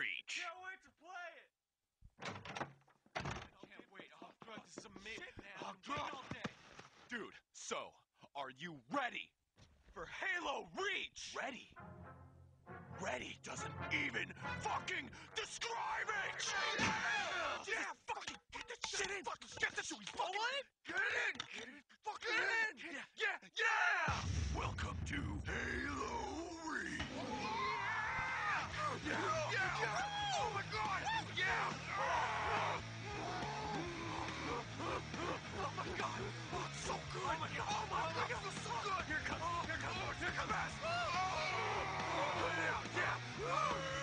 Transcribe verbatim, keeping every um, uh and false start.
Reach. Can't wait to play it! Can't wait. Oh, God, this is amazing, man. Oh, I've been waiting God. all day. Dude, so, are you ready for Halo Reach? Ready? Ready doesn't even fucking describe it! Yeah! Yeah, fucking get this shit in! Fucking get this shit! Fucking get it in! Get it fucking in! Yeah, yeah, yeah! Welcome to Halo Reach! Yeah! Yeah! Yeah! Oh my god! Yeah! Oh my god! Oh, it's so good! Oh my god! Oh my god! It feels so good! Here it comes! Here it comes! Here it comes! Oh, yeah! Yeah!